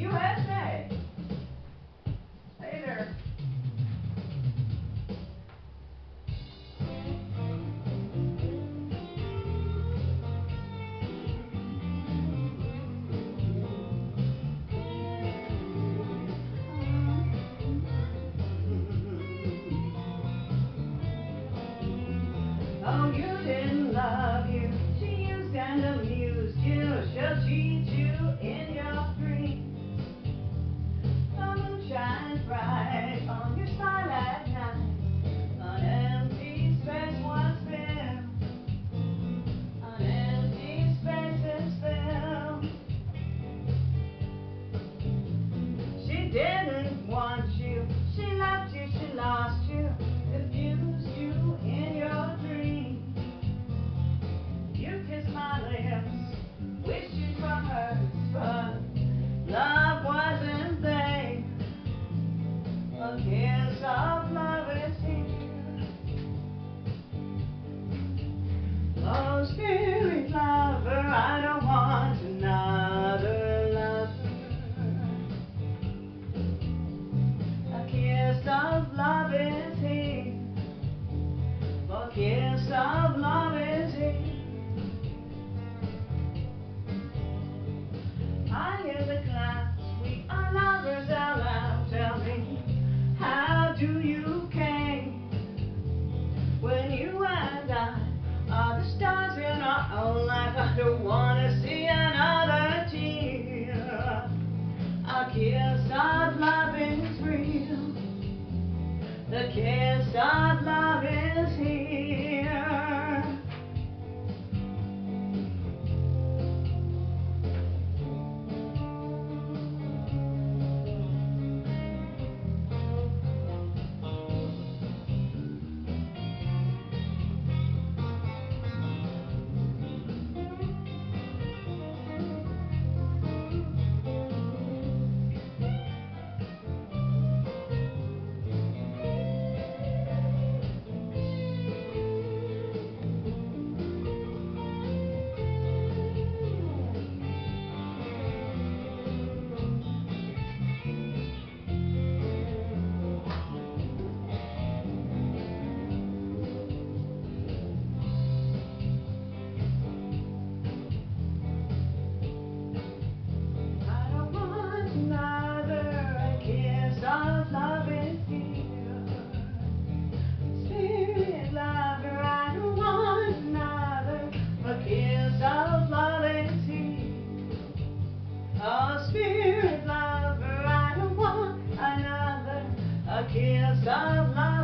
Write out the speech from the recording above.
USA. Later. Oh, you didn't love you. She used and amused you. She'll cheat you in your dreams. The moon shines bright on your smile at night. An empty space was filled. An empty space is filled. She didn't want you. She left you. She lost you. Confused you in your dreams. You kissed my lips, wished you from hers, but love wasn't there. A kiss of love is here. Oh, spirit lover, I don't want another lover. A kiss of love is here. A kiss of love is here. I hear the clouds, we are lovers out loud. Tell me, how do you care when you and I are the stars in our own life? I don't want to see another tear. A kiss of love is real. The kiss of love is here. Oh, spirit lover, I don't want another. A kiss of love.